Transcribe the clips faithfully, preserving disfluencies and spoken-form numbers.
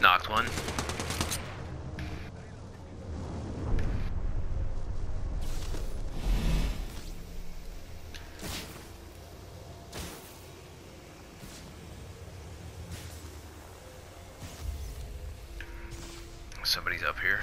Knocked one. Somebody's up here.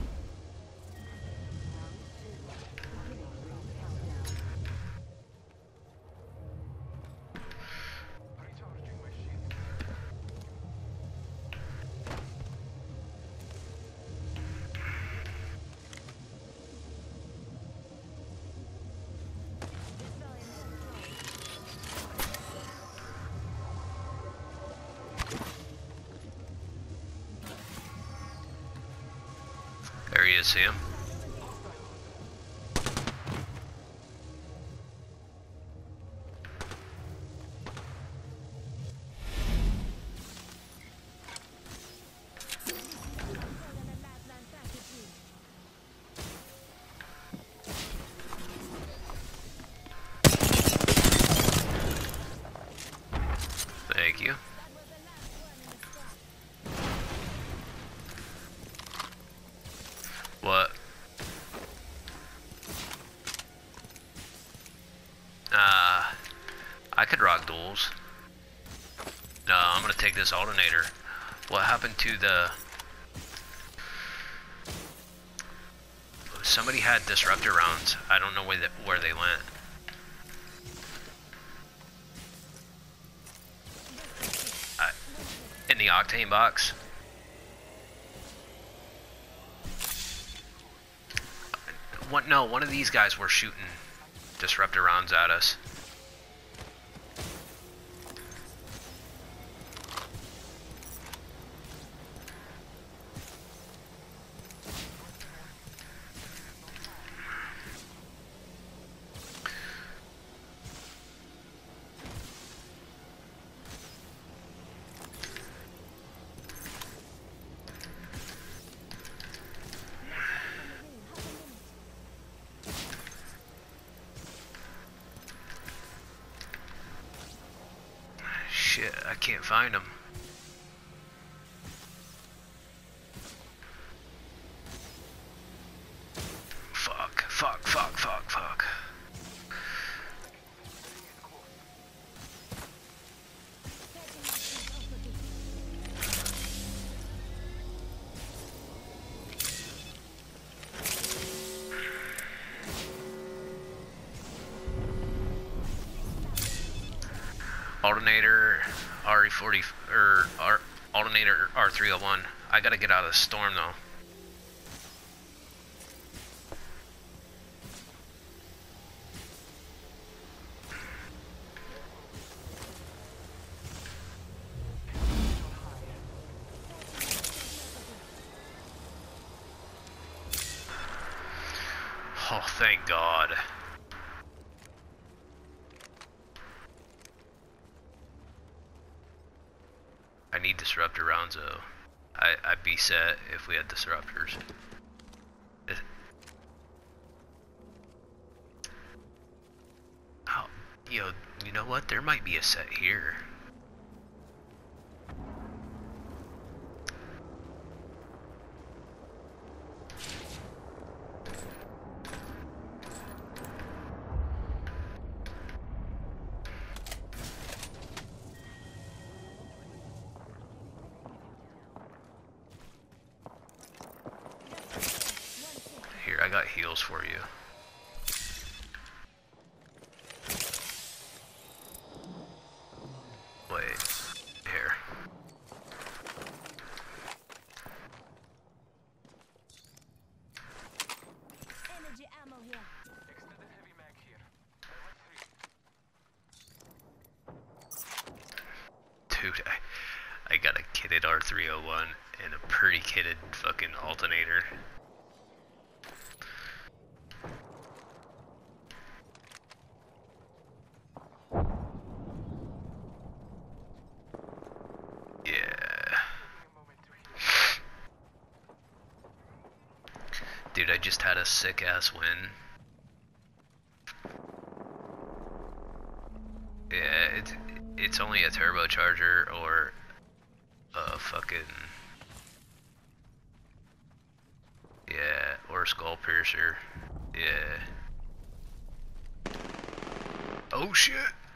There he is, see him? Thank you. What? Uh, I could rock duels. No, I'm gonna take this alternator. What happened to the... Somebody had disruptor rounds. I don't know where, the, where they went. I, in the octane box. One, no, one of these guys were shooting disruptor rounds at us. Shit, I can't find him. Fuck, fuck, fuck, fuck, fuck. Alternator R E forty or R, alternator R three oh one. I gotta get out of the storm though. Oh, thank God. I need disruptor rounds though. I, I'd be set if we had disruptors. It, oh, yo, you know what? There might be a set here. I got heals for you. Wait, here. Energy ammo here. Extended heavy mag here. Dude, I, I got a kitted R three oh one and a pretty kitted fucking alternator. Dude, I just had a sick ass win. Yeah, it's it's only a turbocharger or a fucking or a skull piercer. Yeah. Oh shit!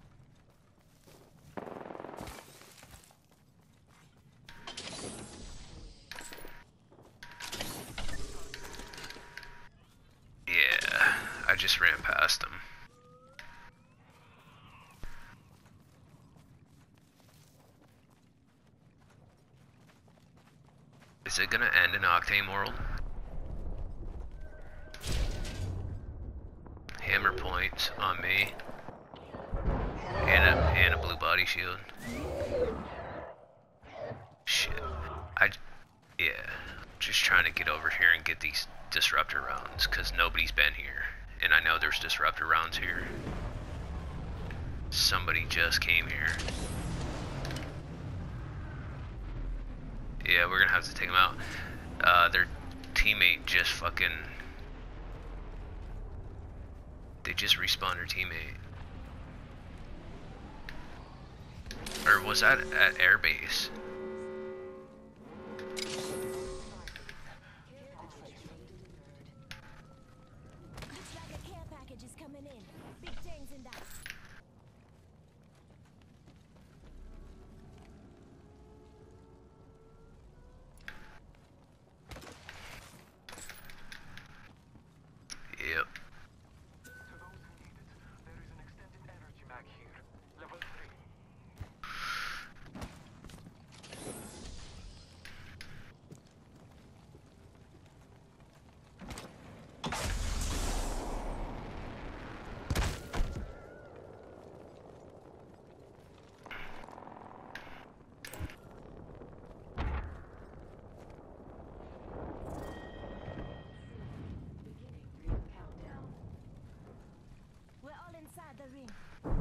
Yeah, I just ran past him. Is it gonna end in Octane World? Hammer points on me. And a, and a blue body shield. Shit. I, yeah. Just trying to get over here and get these disruptor rounds, because nobody's been here. And I know there's disruptor rounds here. Somebody just came here. Yeah, we're gonna have to take them out. Uh, their teammate just fucking... They just respawned their teammate. Or was that at airbase? Looks like a care package is coming in. Big things in that. Yep. To those who need it, there is an extended energy mag here. Level three. We're all inside the ring.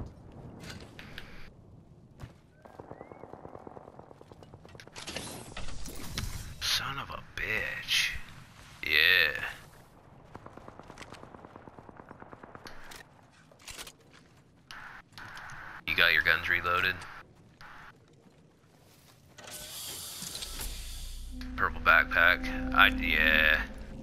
Son of a bitch. Yeah. You got your guns reloaded? Purple backpack. I, yeah.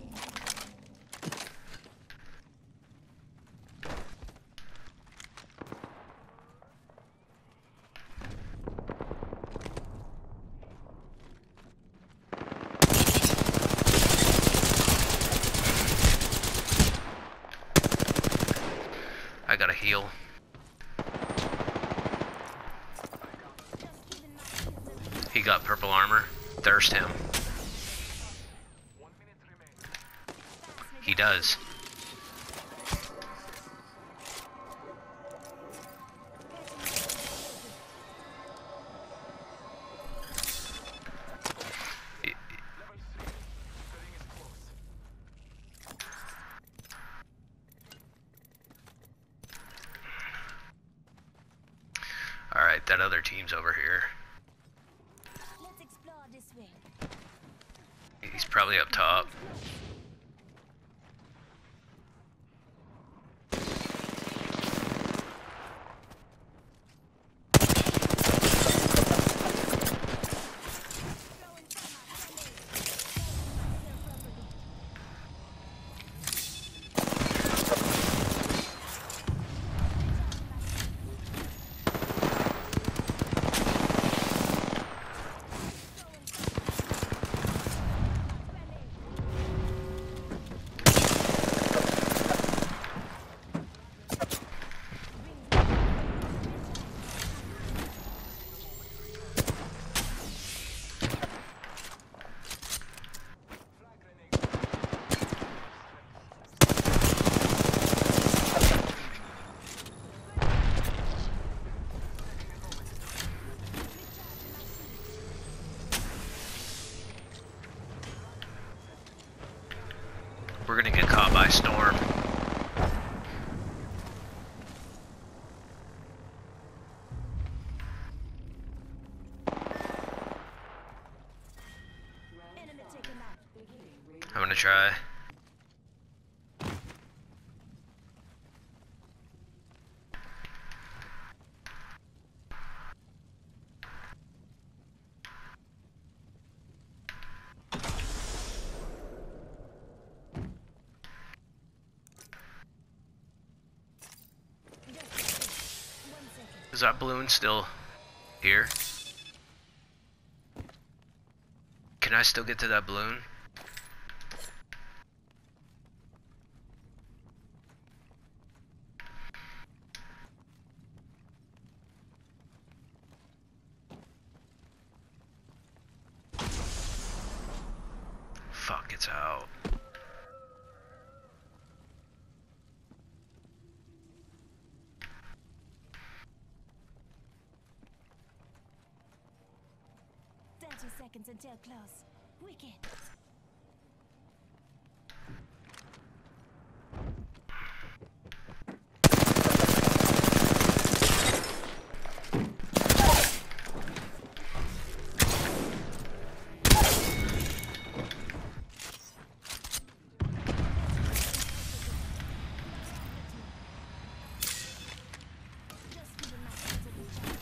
I gotta heal. Just giving my business. He got purple armor. Thirst him. One minute remaining. Pass me He that. does. Y- Level three. The ring is close. Alright, that other team's over here. Let's explore this wing. He's probably up top. Throwing fire. Their property. We're gonna get caught by storm. Enemy taken out. I'm gonna try. Is that balloon still here? Can I still get to that balloon? Fuck, it's out. thirty seconds until close. Wicked. Just giving my hands a recharge.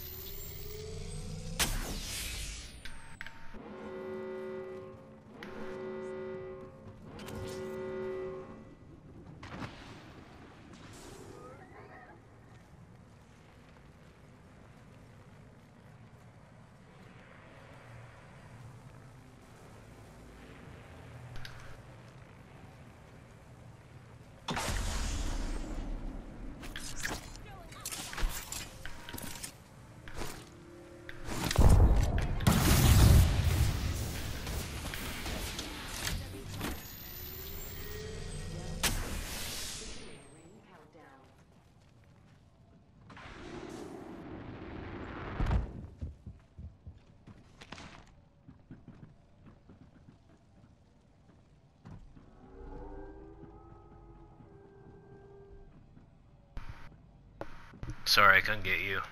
Sorry, I couldn't get you.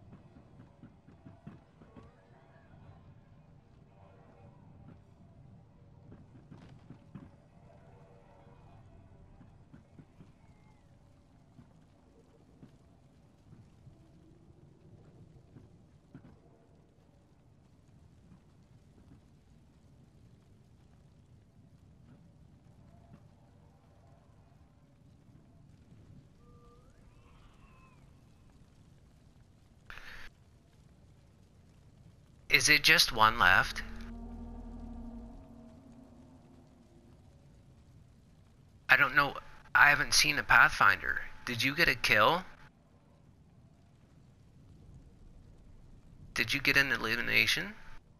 Is it just one left? I don't know. I haven't seen a Pathfinder. Did you get a kill? Did you get an elimination?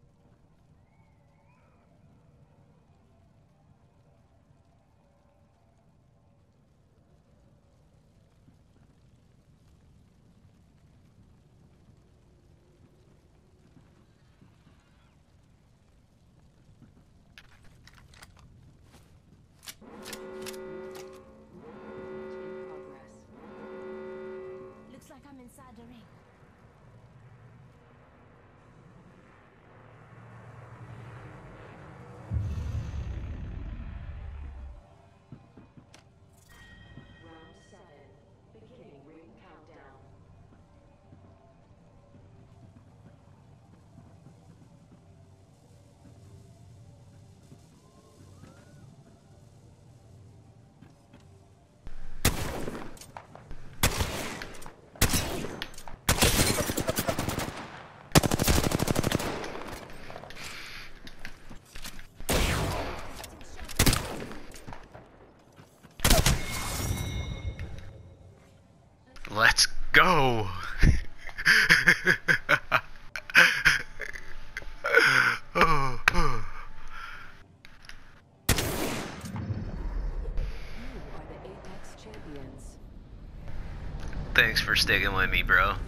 Looks like I'm inside the ring. Round seven, beginning ring countdown. Let's go. Oh, oh. You are the Apex champions. Thanks for sticking with me, bro.